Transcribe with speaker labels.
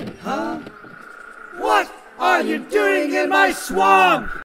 Speaker 1: Huh? What are you doing in my swamp?